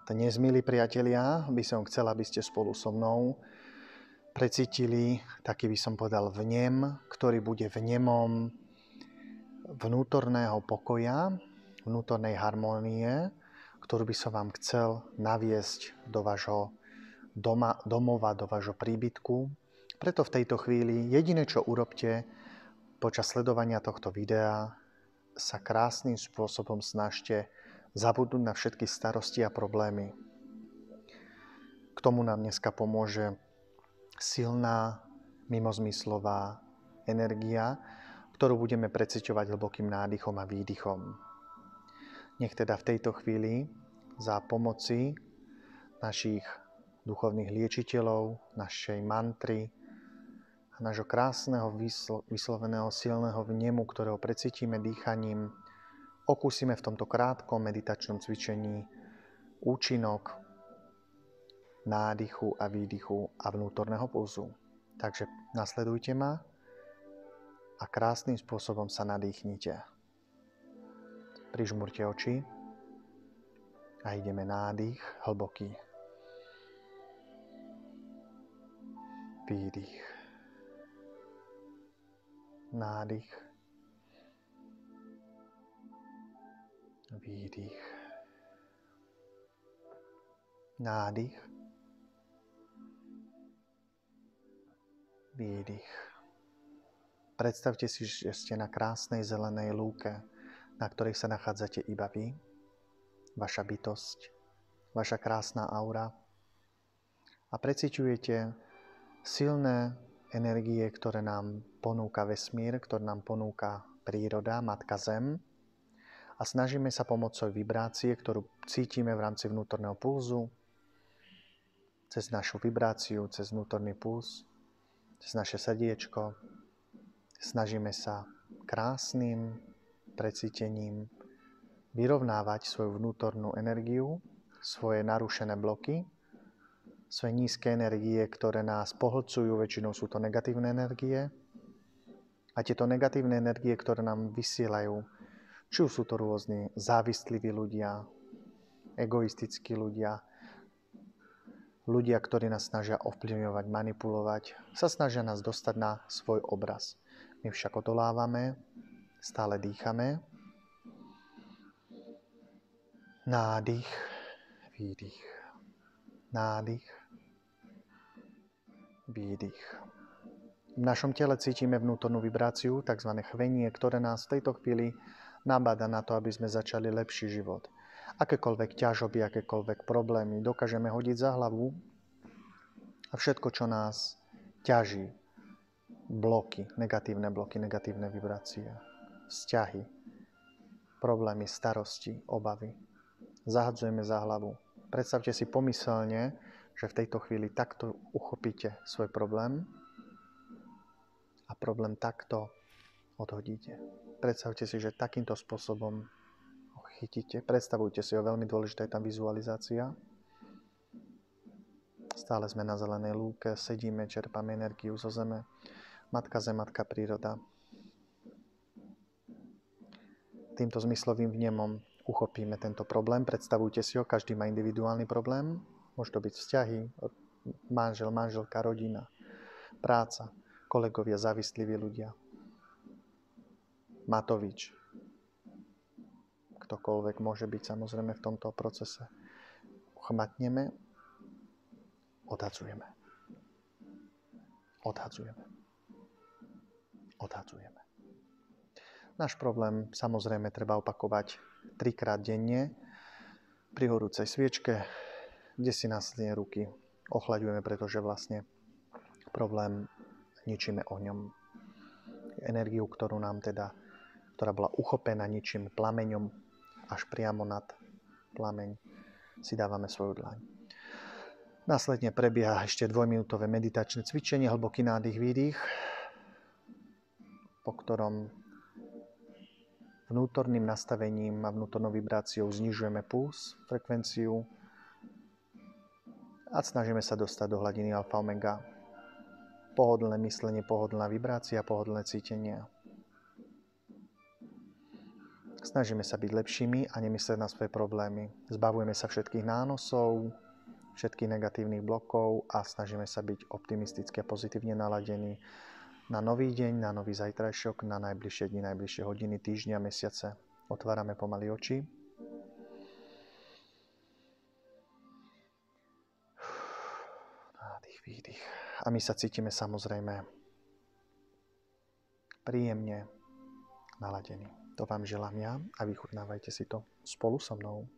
Dnes, milí priatelia, by som chcel, aby ste spolu so mnou precítili, taký by som povedal, vnem, ktorý bude vnemom vnútorného pokoja, vnútornej harmónie, ktorú by som vám chcel naviesť do vášho domova, do vášho príbytku. Preto v tejto chvíli jediné, čo urobte počas sledovania tohto videa, sa krásnym spôsobom snažte zabudnúť na všetky starosti a problémy. K tomu nám dneska pomôže silná, mimozmyslová energia, ktorú budeme preciťovať hlbokým nádychom a výdychom. Nech teda v tejto chvíli za pomoci našich duchovných liečiteľov, našej mantry, nášho krásneho vysloveného silného vnemu, ktorého precítime dýchaním, okúsime v tomto krátkom meditačnom cvičení účinok nádychu a výdychu a vnútorného pulzu. Takže nasledujte ma a krásnym spôsobom sa nadýchnite. Prižmurte oči a ideme nádych hlboký. Výdych. Nádych. Výdych. Nádych. Výdych. Predstavte si, že ste na krásnej zelenej lúke, na ktorej sa nachádzate iba vy, vaša bytosť, vaša krásna aura a preciťujete silné energie, ktoré nám ponúka vesmír, ktoré nám ponúka príroda, Matka Zem, a snažíme sa pomocou vibrácie, ktorú cítime v rámci vnútorného pulzu, cez našu vibráciu, cez vnútorný puls, cez naše srdiečko. Snažíme sa krásnym precítením vyrovnávať svoju vnútornú energiu, svoje narušené bloky, svoje nízke energie, ktoré nás pohlcujú, väčšinou sú to negatívne energie. A tieto negatívne energie, ktoré nám vysielajú, či už sú to rôzni závisliví ľudia, egoistickí ľudia, ktorí nás snažia ovplyvňovať, manipulovať, sa snažia nás dostať na svoj obraz. My však odolávame, stále dýchame. Nádych, výdych. Nádych, výdych. V našom tele cítime vnútornú vibráciu, tzv. Chvenie, ktoré nás v tejto chvíli nabáda na to, aby sme začali lepší život. Akékoľvek ťažoby, akékoľvek problémy dokážeme hodiť za hlavu a všetko, čo nás ťaží, bloky, negatívne vibrácie, vzťahy, problémy, starosti, obavy, zahadzujeme za hlavu. Predstavte si pomyselne, že v tejto chvíli takto uchopíte svoj problém a problém takto odhodíte. Predstavte si, že takýmto spôsobom ho chytíte. Predstavujte si ho, veľmi dôležitá je tam vizualizácia. Stále sme na zelenej lúke, sedíme, čerpáme energiu zo zeme. Matka Zem, Matka príroda. Týmto zmyslovým vnemom uchopíme tento problém. Predstavujte si ho, každý má individuálny problém. Môže to byť vzťahy, manžel, manželka, rodina, práca, kolegovia, závisliví ľudia. Matovič. Ktokoľvek môže byť samozrejme v tomto procese. Chmatneme, odhadzujeme. Odhadzujeme. Odhadzujeme. Náš problém samozrejme treba opakovať 3-krát denne pri horúcej sviečke, kde si následne ruky ochlaďujeme, pretože vlastne problém ničíme ohňom. Energiu, ktorá bola uchopená ničím plameňom, až priamo nad plameň si dávame svoju dlaň. Následne prebieha ešte 2-minútové meditačné cvičenie, hlboký nádych, výdych, po ktorom vnútorným nastavením a vnútornou vibráciou znižujeme puls, frekvenciu a snažíme sa dostať do hladiny alfa omega. Pohodlné myslenie, pohodlná vibrácia, pohodlné cítenie. Snažíme sa byť lepšími a nemyslieť na svoje problémy. Zbavujeme sa všetkých nánosov, všetkých negatívnych blokov a snažíme sa byť optimisticky a pozitívne naladení na nový deň, na nový zajtrajšok, na najbližšie dni, najbližšie hodiny, týždňa, mesiace. Otvárame pomaly oči. Nádych, výdych. A my sa cítime samozrejme príjemne naladení. To vám želám ja a vychutnávajte si to spolu so mnou.